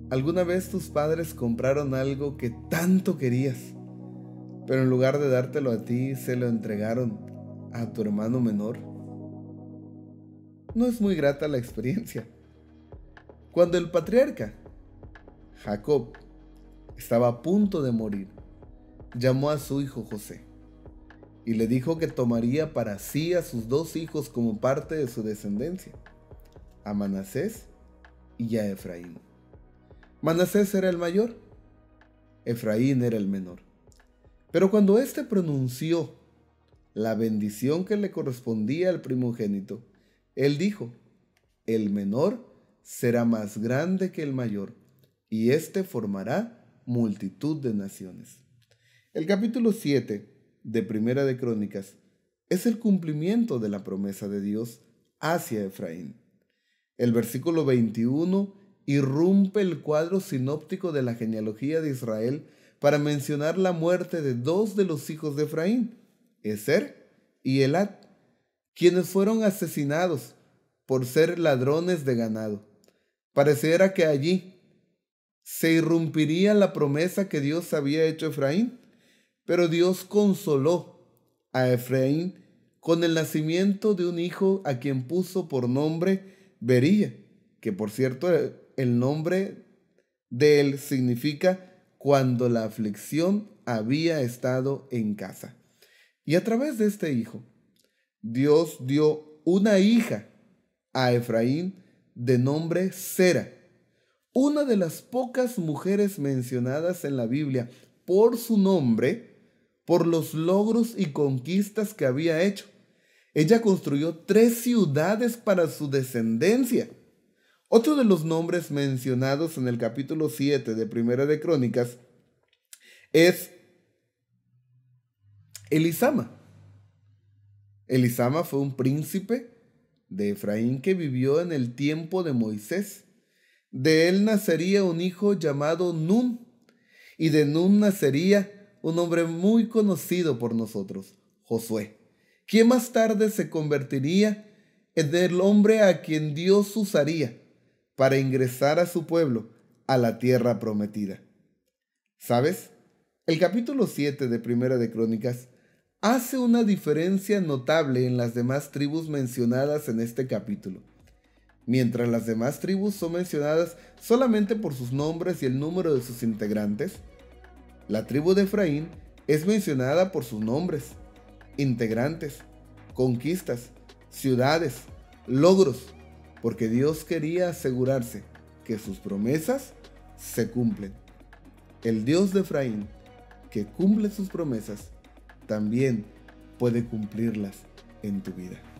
¿Alguna vez tus padres compraron algo que tanto querías, pero en lugar de dártelo a ti, se lo entregaron a tu hermano menor? No es muy grata la experiencia. Cuando el patriarca Jacob estaba a punto de morir, llamó a su hijo José y le dijo que tomaría para sí a sus dos hijos como parte de su descendencia, a Manasés y a Efraín. Manasés era el mayor, Efraín era el menor. Pero cuando éste pronunció la bendición que le correspondía al primogénito, él dijo: el menor será más grande que el mayor, y éste formará multitud de naciones. El capítulo 7 de Primera de Crónicas es el cumplimiento de la promesa de Dios hacia Efraín. El versículo 21 irrumpe el cuadro sinóptico de la genealogía de Israel para mencionar la muerte de dos de los hijos de Efraín, Ezer y Elad, quienes fueron asesinados por ser ladrones de ganado. Pareciera que allí se irrumpiría la promesa que Dios había hecho a Efraín, pero Dios consoló a Efraín con el nacimiento de un hijo a quien puso por nombre Bería, que por cierto el nombre de él significa cuando la aflicción había estado en casa. Y a través de este hijo, Dios dio una hija a Efraín de nombre Sera, una de las pocas mujeres mencionadas en la Biblia por su nombre, por los logros y conquistas que había hecho. Ella construyó 3 ciudades para su descendencia. Otro de los nombres mencionados en el capítulo 7 de Primera de Crónicas es Elisama. Elisama fue un príncipe de Efraín que vivió en el tiempo de Moisés. De él nacería un hijo llamado Nun, y de Nun nacería un hombre muy conocido por nosotros, Josué, quien más tarde se convertiría en el hombre a quien Dios usaría para ingresar a su pueblo a la tierra prometida. ¿Sabes? El capítulo 7 de Primera de Crónicas hace una diferencia notable en las demás tribus mencionadas en este capítulo. Mientras las demás tribus son mencionadas solamente por sus nombres y el número de sus integrantes, la tribu de Efraín es mencionada por sus nombres, integrantes, conquistas, ciudades, logros, porque Dios quería asegurarse que sus promesas se cumplen. El Dios de Efraín, que cumple sus promesas, también puede cumplirlas en tu vida.